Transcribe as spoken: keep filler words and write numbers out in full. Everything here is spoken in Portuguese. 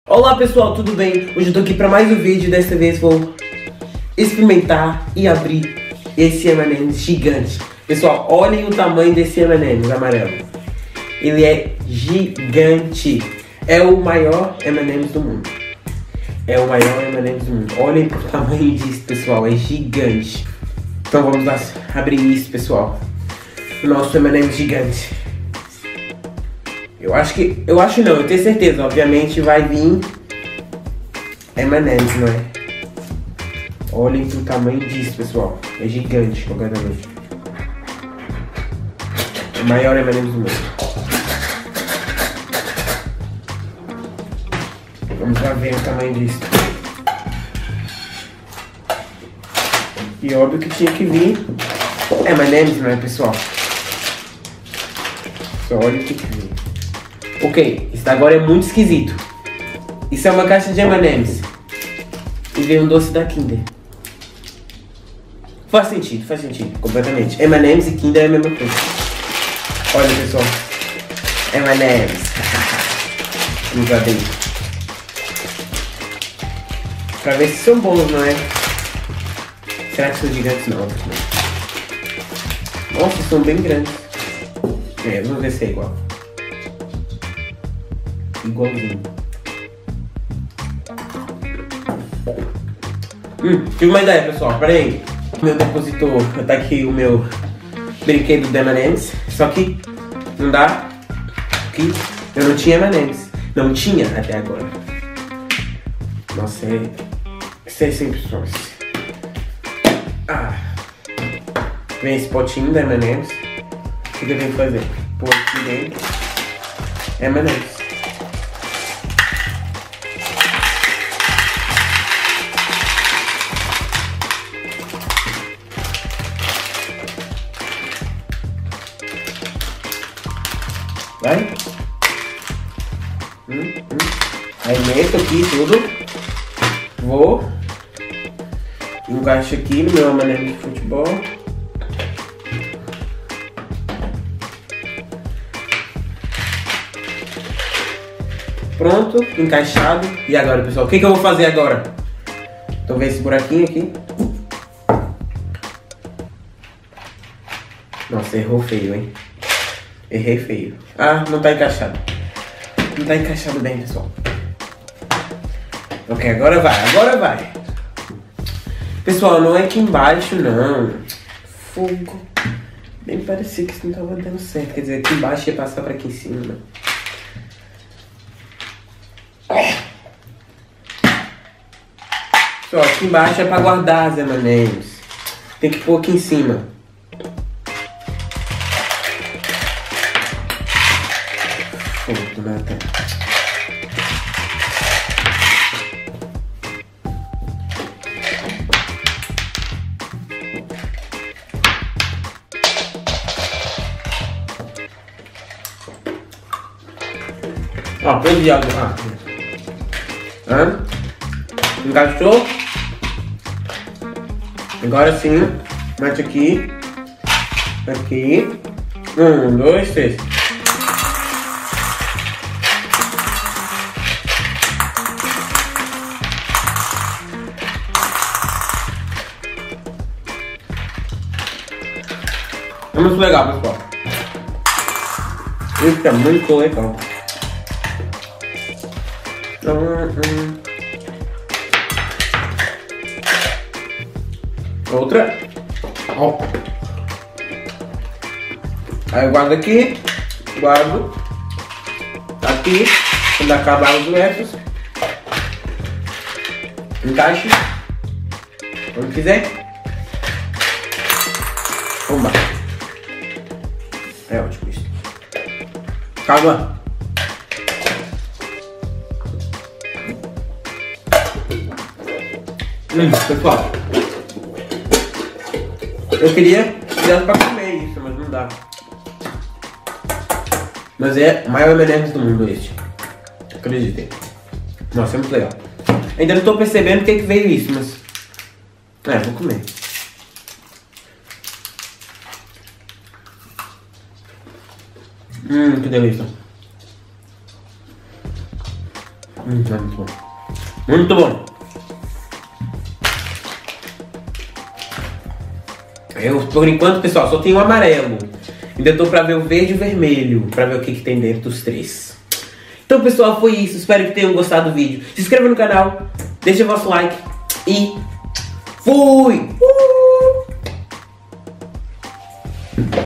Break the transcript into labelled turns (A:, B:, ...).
A: Olá pessoal, tudo bem? Hoje eu tô aqui para mais um vídeo. Dessa vez vou experimentar e abrir esse M and M's gigante. Pessoal, olhem o tamanho desse M and M's amarelo. Ele é gigante. É o maior M and M's do mundo. É o maior M and M's do mundo. Olhem o tamanho disso, pessoal. É gigante. Então vamos lá abrir isso, pessoal. O nosso M and M's gigante. Eu acho que... Eu acho não, eu tenho certeza. Obviamente vai vir M and M's, não é? Olhem o tamanho disso, pessoal. É gigante, completamente. O maior M and M's do mundo. Vamos lá ver o tamanho disso. E óbvio que tinha que vir M and M's, não é, pessoal? Só olha o que que vem. Ok, isso agora é muito esquisito. Isso é uma caixa de M and M's e vem um doce da Kinder. Faz sentido, faz sentido, completamente. M and M's e Kinder é a mesma coisa. Olha, pessoal, M and M's. Vamos lá dentro. Pra ver se são bons, não é? Será que são gigantes? Não, não. Nossa, são bem grandes. É, vamos ver se é igual. Igualzinho. Hum, tive uma ideia, pessoal. Pera aí. O meu depositor, tá aqui o meu brinquedo de M and M's. Só que não dá. Aqui eu não tinha M and M's. Não tinha até agora. Nossa, é... Isso é sempre só. Ah. Vem esse potinho de M and M's. O que eu tenho que fazer? Pôr aqui dentro M and M's. Vai? Hum, hum. Aí meto aqui tudo. Vou. Encaixo aqui no meu M and M de futebol. Pronto, encaixado. E agora, pessoal, o que, que eu vou fazer agora? Então vê esse buraquinho aqui. Nossa, errou feio, hein? Errei feio. Ah, não tá encaixado. Não tá encaixado bem, pessoal. Ok, agora vai, agora vai. Pessoal, não é aqui embaixo, não. Fogo. Bem parecia que isso não tava dando certo. Quer dizer, aqui embaixo ia passar pra aqui em cima, né? Pessoal, aqui embaixo é pra guardar as M and M's. Tem que pôr aqui em cima. Fogo, nada. Ó, põe de água. Ah. Hã? Encaixou? Agora sim, mete aqui. Aqui. Um, dois, três. É muito legal, pessoal. Isso é muito legal. Hum, hum. Outra. Ó. Aí eu guardo aqui. Guardo. Aqui. Quando acabar os versos. Encaixe. Onde quiser. Vamos lá. É ótimo isso. Calma. Hum, pessoal. Eu queria que desse pra comer isso, mas não dá. Mas é o maior M and M's do mundo este. Acreditem. Nossa, é muito legal. Ainda não tô percebendo o que, que veio isso, mas... É, vou comer. Hum, que delícia. Hum, é muito bom. Muito bom. Eu, por enquanto, pessoal, só tem o amarelo. Ainda tô pra ver o verde e o vermelho, pra ver o que, que tem dentro dos três. Então, pessoal, foi isso. Espero que tenham gostado do vídeo. Se inscreva no canal, deixa o vosso like e fui! Uh!